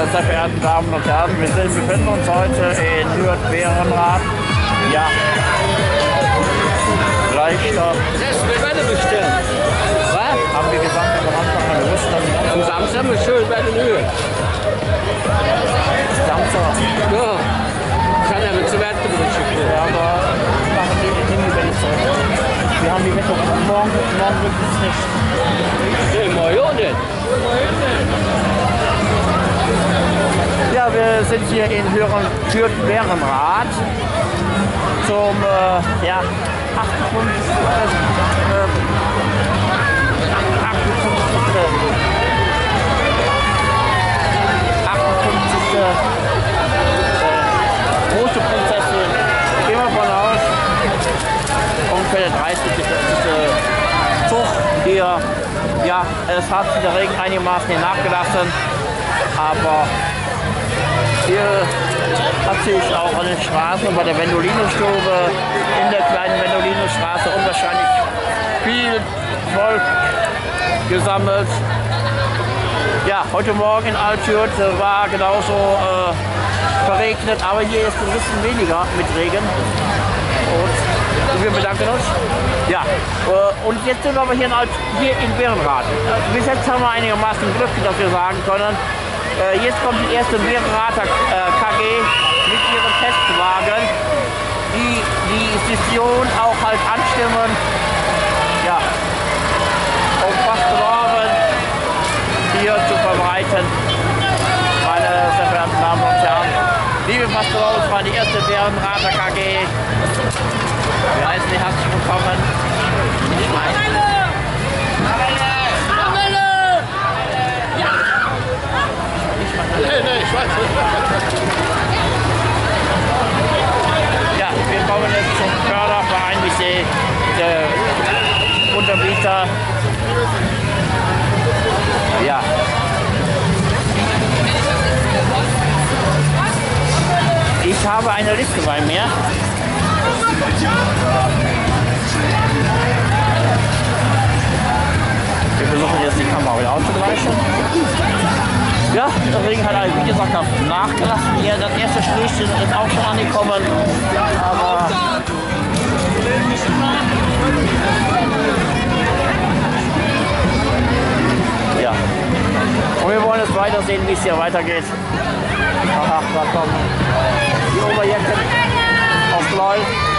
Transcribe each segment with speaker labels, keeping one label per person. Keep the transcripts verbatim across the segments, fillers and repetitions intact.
Speaker 1: Meine sehr verehrten Damen und Herren, wir sind, befinden uns heute in Hürth-Bärenrath. Ja, leichter.
Speaker 2: Das wird Wetter bestimmt. Was?
Speaker 1: Haben wir gesagt, am Anfang mal gewusst, dass die
Speaker 2: Am Samstag ist schön Wetter in Hürth.
Speaker 1: Samstag.
Speaker 2: Ja. Kann ja mit zu Wetterberichten stehen.
Speaker 1: Ja, aber wir machen die Hinweise zurück. Wir haben die Wetter morgen, morgen wirklich nicht.
Speaker 2: Ja, morgen nicht.
Speaker 1: Ja, wir sind hier in Hürth-Bärenrath zum äh, ja, achtundfünfzigsten Äh, achtundfünfzigsten achtundfünfzigste Äh, große Prinzessin. Gehen wir von aus. Ungefähr der dreißigste Zug hier. Ja, es hat der Regen einigermaßen hier nachgelassen, aber hier hat sich auch an den Straßen bei der Vendolino-Stube in der kleinen Vendolino-Straße unwahrscheinlich viel Volk gesammelt. Ja, heute Morgen in Alt-Hürth war genauso äh, verregnet, aber hier ist ein bisschen weniger mit Regen. Und wir bedanken uns. Ja, äh, und jetzt sind wir aber hier in, Alt hier in Bärenrath. Äh, bis jetzt haben wir einigermaßen Glück, dass wir sagen können, äh, jetzt kommt die erste Bärenrather äh, K G mit ihrem Testwagen, die die Session auch halt anstimmen. Ja, um Pastoren hier zu verbreiten. Meine sehr verehrten Damen und Herren, liebe Pastoren, es war die erste Bärenrather K G. Wir heißen Sie herzlich willkommen. Ja, wir kommen jetzt zum Förderverein, wie ich sehe, der Unterbieter. Ja. Ich habe eine Liste bei mir. Wir versuchen jetzt die Kamera wieder auszugleichen. Ja, der Regen hat, wie gesagt, nachgelassen. Hier das erste Schneechen ist auch schon angekommen. Aber ja. Und wir wollen jetzt weiter sehen, wie es hier weitergeht. Ach, da kommen die Oberjacken aus Bleu.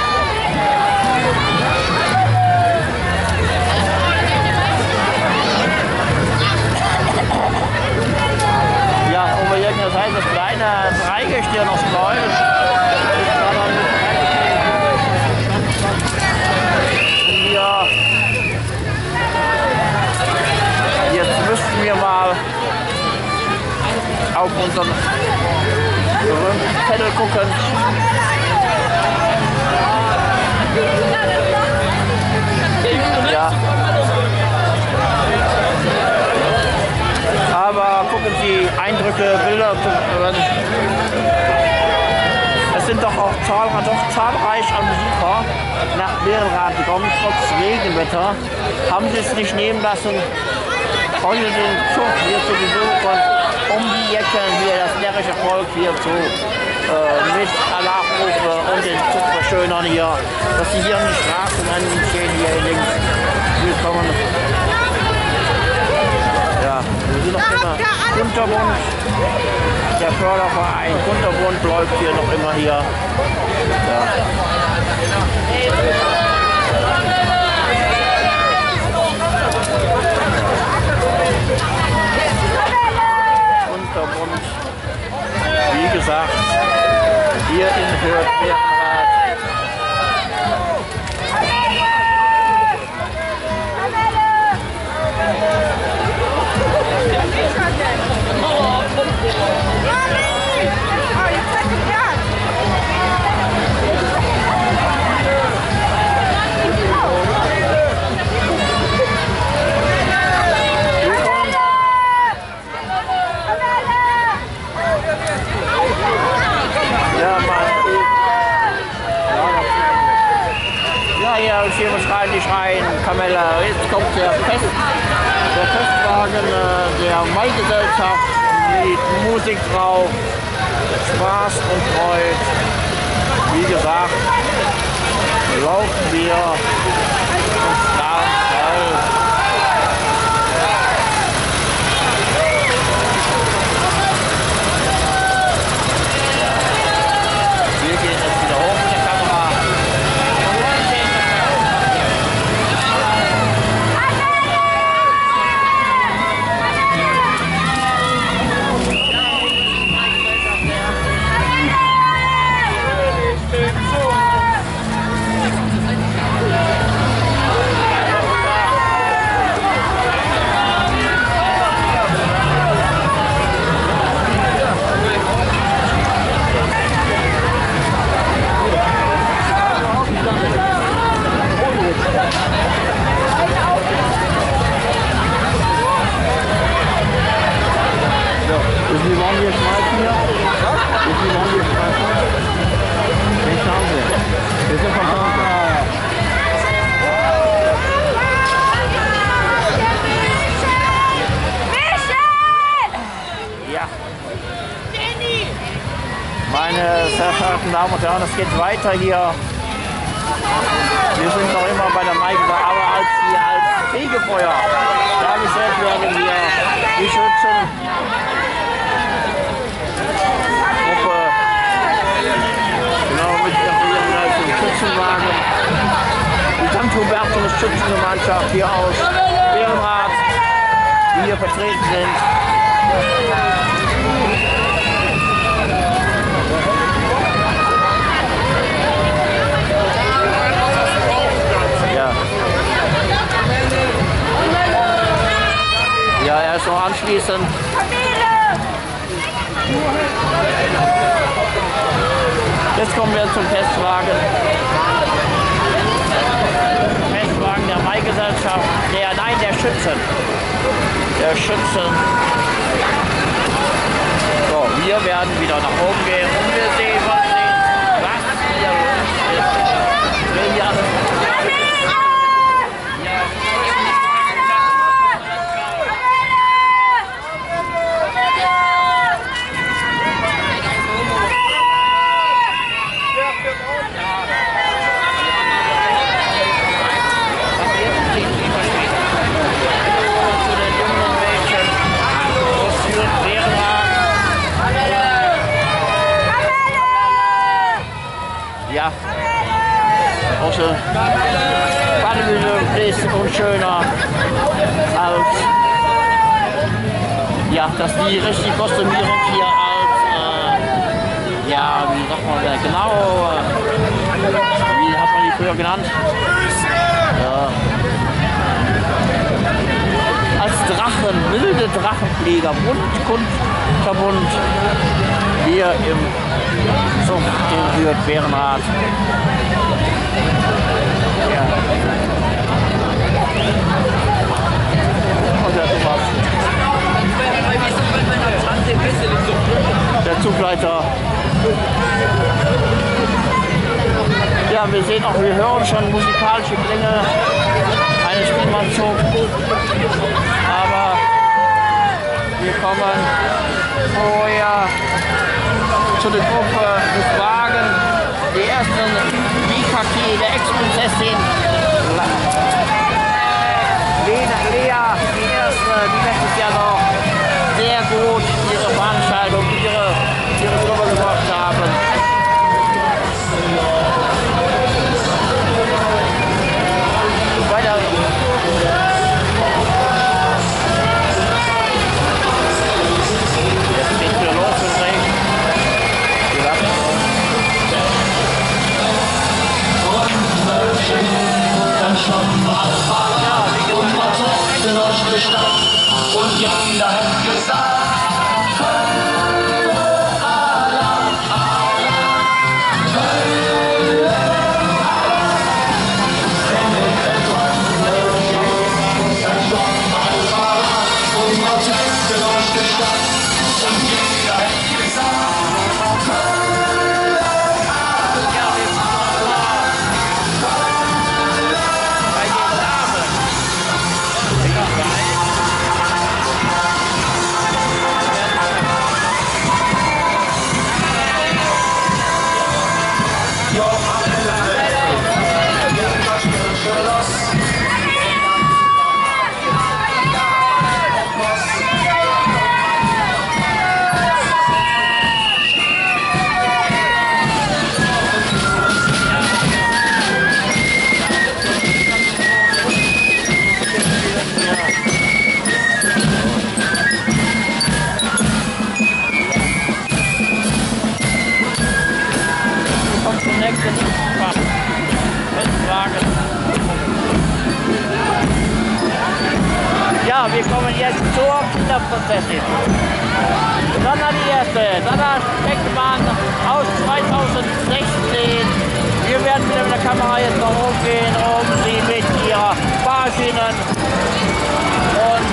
Speaker 1: Ja, Oberjacken, das heißt das kleine Dreigestirn aus Bleu. Ja. Jetzt müssten wir mal auf unseren Zettel gucken. Ja. Aber gucken Sie, Eindrücke, Bilder. Es sind doch auch zahl doch zahlreich an Besucher nach Bärenrath gekommen, trotz Regenwetter. Haben Sie es nicht nehmen lassen, heute den Zug hier zu besuchen, um die Jacken hier, das närrische Volk hier zu äh, mit Alarmrufe und den Zug verschönern hier, dass sie hier an die Straßen anstehen, hier links. Willkommen. Ja, wir sind noch immer Kunterbund. Der Förderverein Kunterbund läuft hier noch immer hier. Ja. Kunterbund, wie gesagt, hier in Hürth-Bärenrath. Hier schreien die Schreien, Kamelle, jetzt kommt der Fest, der Festwagen äh, der Maigesellschaft Lied, Musik drauf, Spaß und Freude. Wie gesagt, laufen wir und strahlen voll. Wir gehen jetzt wieder hoch mit der Kamera. Wie viel wollen wir schmeißen hier? Wie viel wollen wir schmeißen? Den schauen wir. Wir sind von Hause. Ja. Meine sehr verehrten Damen und Herren, es geht weiter hier. Wir sind noch immer bei der Maike, aber als hier als Fegefeuer dargestellt werden wir die Schützen. Schützenwagen, die Sankt Hubertus Schützengemeinschaft hier aus Bärenrath, die hier vertreten sind. Ja. Ja, erst noch anschließend. Jetzt kommen wir zum Festwagen. Festwagen der Maihgesellschaft, der, nein, der Schützen. Der Schützen. So, wir werden wieder nach oben gehen und wir sehen, was, sehen, was hier los ist. Wir hier alles ja, unsere Badebühne ist unschöner als, ja, dass die richtige Kostümierung hier als, äh, ja, wie sagt man das genau, äh, wie hat man die früher genannt? Ja. Als Drachen, wilde Drachenflieger, Mund-Kunstverbund hier im Zucht in Hürth-Bärenrath. Ja. Und der Thomas. Der Zugleiter. Ja, wir sehen auch, wir hören schon musikalische Klänge eines Spielmannzugs. Aber wir kommen vorher zu der Gruppe des Wagen, die ersten Vikaki, der Ex-Prinzessin Lea, Lea, die erste, die letztes Jahr noch sehr gut ihre Veranstaltung, ihre, ihre Gruppe gemacht haben. Weiter. Jetzt geht's wieder los mit Regen. Thank you. nächsten Festwagen. Ja, wir kommen jetzt zur Kinderprinzessin. Sanna die erste, Sanna Speckmann aus zweitausendsechzehn. Wir werden wieder mit der Kamera jetzt noch hochgehen, um sie mit ihrer Fahrschienen und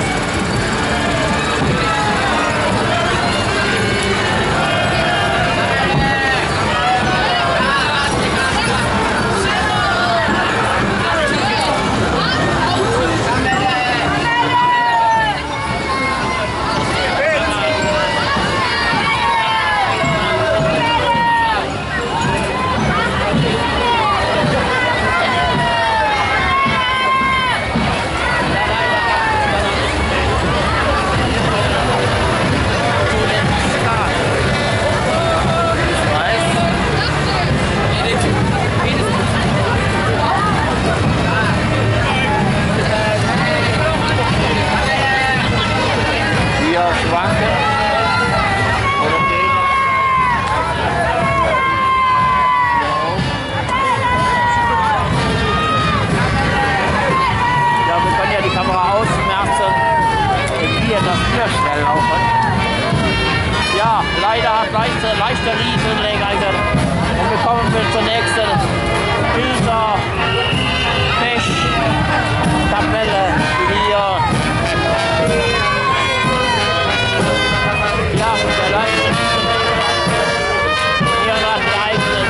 Speaker 1: ja, leider hat leichte, leichte Riesenregenreiter. Und wir kommen zur nächsten Bilder, Pech-Tabelle hier. Ja, der leichte hier nach der eigenen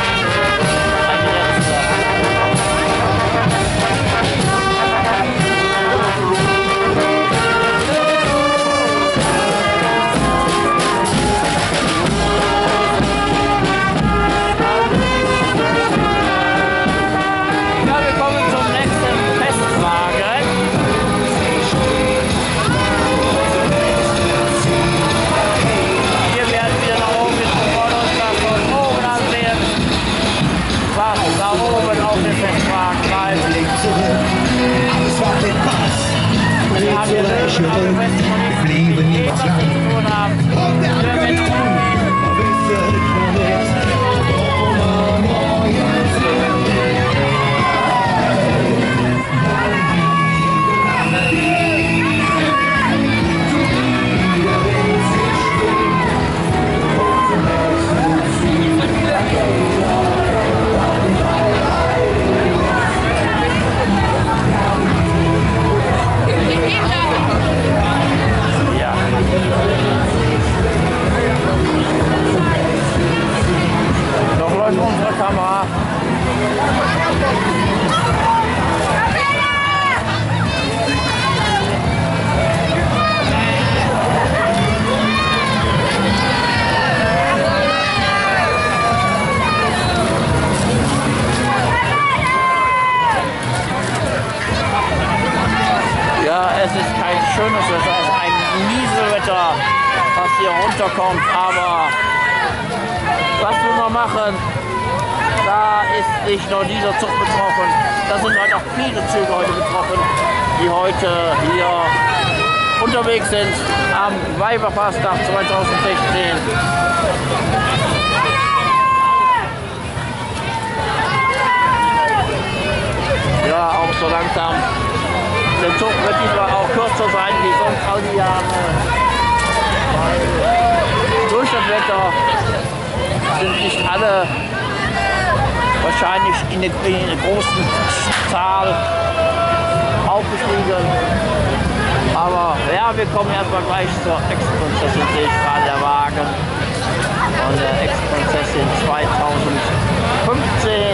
Speaker 3: Blieben nicht lang. Auf der Akademie verwechselt von jetzt ohne neuen
Speaker 1: Doch läuft unsere Kamera. Ja, es ist kein schönes Wetter, es ist ein Nieselwetter, was hier runterkommt, aber was wir noch machen, da ist nicht nur dieser Zug betroffen, da sind halt auch viele Züge heute betroffen, die heute hier unterwegs sind am Weiberfastnacht zweitausendsechzehn. Ja, auch so langsam. Der Zug wird diesmal auch kürzer sein wie sonst all die Jahre. Weil durch das Wetter sind nicht alle wahrscheinlich in der, in der großen Zahl aufgestiegen. Aber ja, wir kommen erstmal gleich zur Ex-Prinzessin, sehe ich gerade der Wagen von der Ex-Prinzessin zweitausendfünfzehn.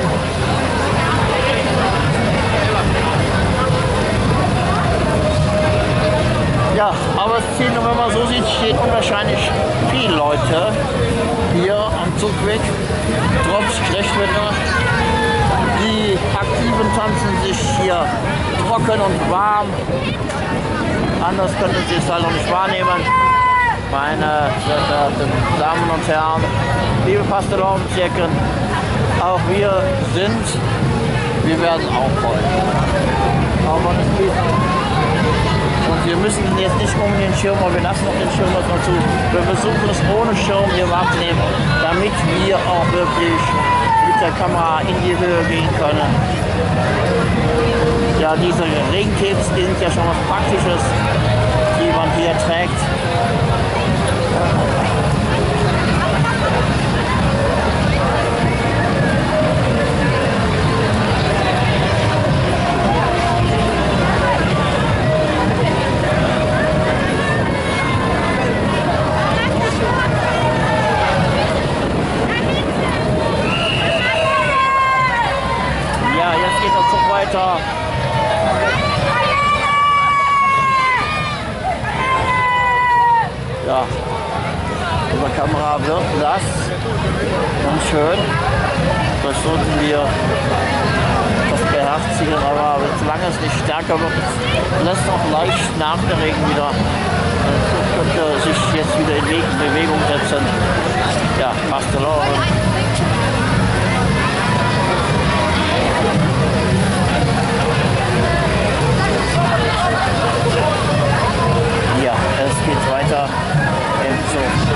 Speaker 1: Ja, aber es zählt, wenn man so sieht, stehen unwahrscheinlich viele Leute hier am Zugweg, trotz Schlechtwetter. Die Aktiven tanzen sich hier trocken und warm. Anders könnten sie es halt noch nicht wahrnehmen. Meine sehr verehrten Damen und Herren, liebe Pastelovenzecken, auch wir sind, wir werden auch voll. Aber es geht noch. Und wir müssen jetzt nicht um den Schirm, aber wir lassen noch den Schirm noch zu. Wir versuchen es ohne Schirm hier wahrzunehmen, damit wir auch wirklich mit mit der Kamera in die Höhe gehen können. Ja, diese Regentapes sind ja schon was Praktisches, die man hier trägt. Ja, jetzt geht der Zug weiter. Ja, über Kamera wirkt das ganz schön. Das sollten wir das beherzigen, aber solange es nicht stärker wird, lässt auch leicht nach der Regen wieder. Dann könnte sich jetzt wieder in Bewegung setzen. Ja, Castelloren. Ja, es geht weiter im Zug.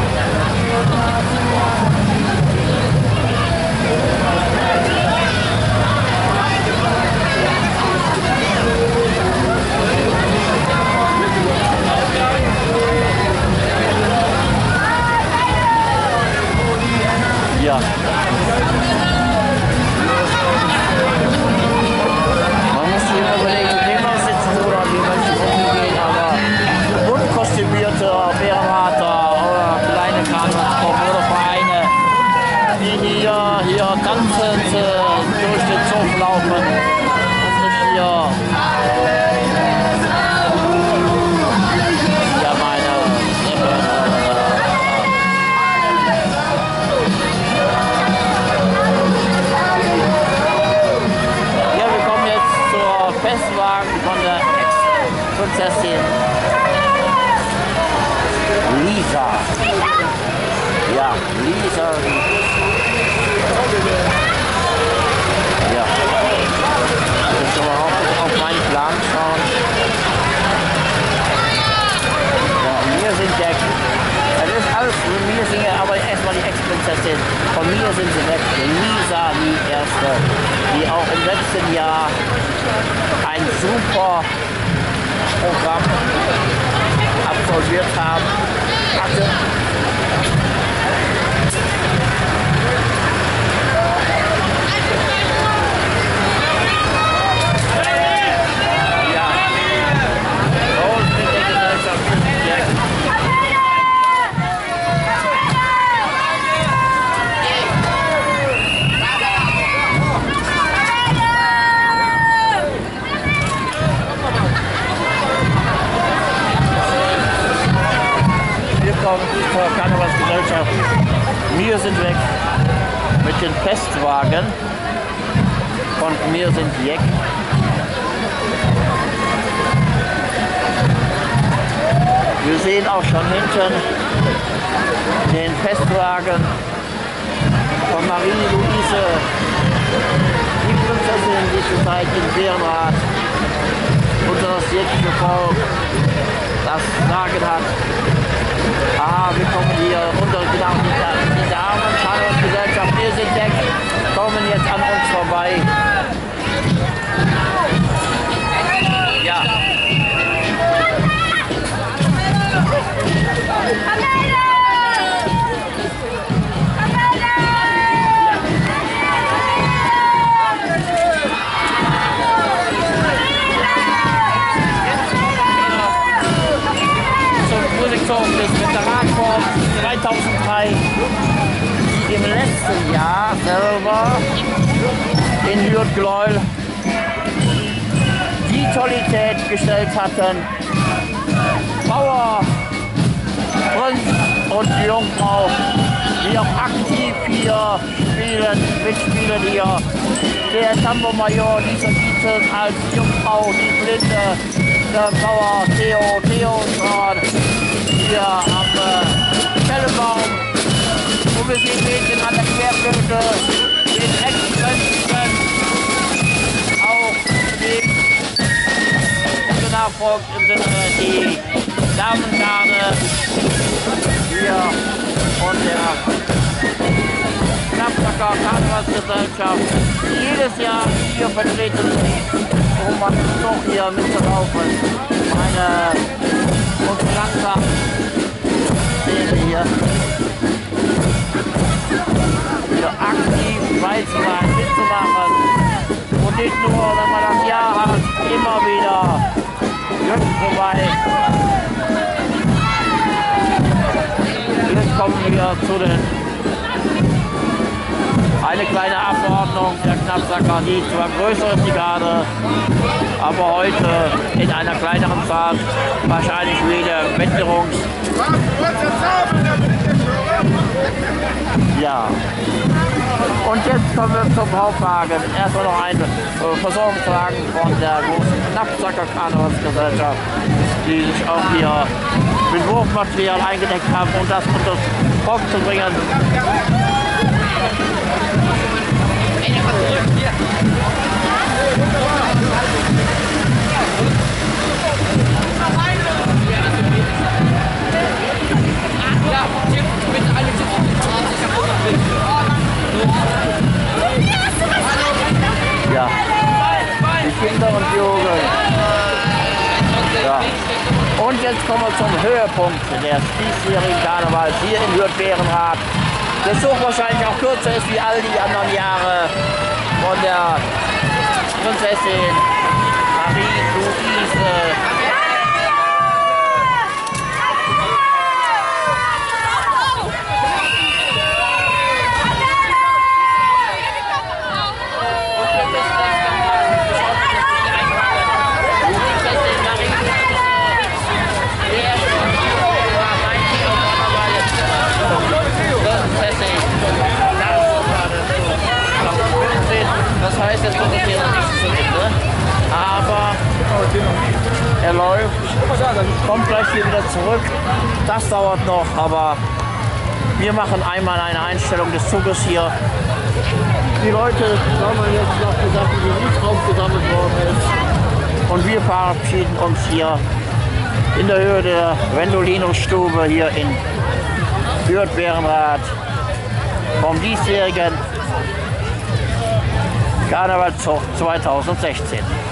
Speaker 1: Ja. Man muss sich überlegen, wie man sitzen oder wie man sich umgehen, aber bunt kostümierte Bärenharter oder kleine Karnevalsvereine, die hier, hier tanzend äh, durch den Zug laufen und sich hier ja meine ja, wir kommen jetzt zur Festwagen von der Ex-Prinzessin Lisa. Ja, Lisa. Ja. Jetzt können wir auch auf meinen Plan schauen. Ja, mir sind der. Das ist alles von mir sind ja, aber erstmal die Ex-Prinzessin. Von mir sind sie weg. Lisa, die erste, die auch im letzten Jahr ein super Programm absolviert haben, hatte. Ja, so mit der Gesellschaft direkt. Zur Karnevalsgesellschaft. Wir sind weg mit den Festwagen von Mir sind Jeck. Wir sehen auch schon hinten den Festwagen von Marie-Louise, die Prinzessin, die zurzeit im Bärenrat unter das jäckige Volk das Sagen hat. Ah, wir kommen hier runter, genau, die, die Damen und Karnevalsgesellschaft, wir sind weg, kommen jetzt an uns vorbei. Ja. Des Veteranenkorps zweitausenddrei, die im letzten Jahr selber in Hürth-Gleul die Tollität gestellt hatten. Bauer, Prinz und Jungfrau, die auch aktiv hier spielen, mitspielen hier. Der Tambourmajor, dieser Gießen als Jungfrau, die Blinde, der Bauer Theo, Theo hier am äh, Fellenbaum, wo wir sie sehen an der Querflöte, den Ex-Prinzen, auch den nachfolgt im Sinne die Damengarde hier von der Knappsacker Karneval Karnevalsgesellschaft jedes Jahr hier vertreten ist, um man doch hier mitzulaufen. Eine Konstanzer-Szene hier. Hier aktiv beizutragen, mitzumachen. Und nicht nur, wenn man das Jahr hat, immer wieder Jürgen vorbei. Jetzt kommen wir zu den eine kleine Abordnung der Knappsacker, die zwar größer ist, die Garde, aber heute in einer kleineren Zahl, wahrscheinlich wieder Wetterungs. Ja. Und jetzt kommen wir zum Hauptwagen. Erstmal noch ein äh, Versorgungswagen von der großen Knappsacker Karnevalsgesellschaft, die sich auch hier mit Wurfmaterial eingedeckt haben, um das unter das Volk zu bringen. Ja, die Kinder und Jugend. Ja. Und jetzt kommen wir zum Höhepunkt des diesjährigen Karnevals hier in Hürth-Behrenrath. Der Zug wahrscheinlich auch kürzer ist wie all die anderen Jahre von der Prinzessin Marie-Louise. Das heißt, jetzt kommt es hier noch nicht zu Ende, aber er läuft, kommt gleich hier wieder zurück. Das dauert noch, aber wir machen einmal eine Einstellung des Zuges hier. Die Leute haben jetzt noch gesagt, wie nicht aufgesammelt worden ist. Und wir verabschieden uns hier in der Höhe der Wendolinus-Stube hier in Hürth-Behrenrath vom diesjährigen Karnevalszug zweitausendsechzehn.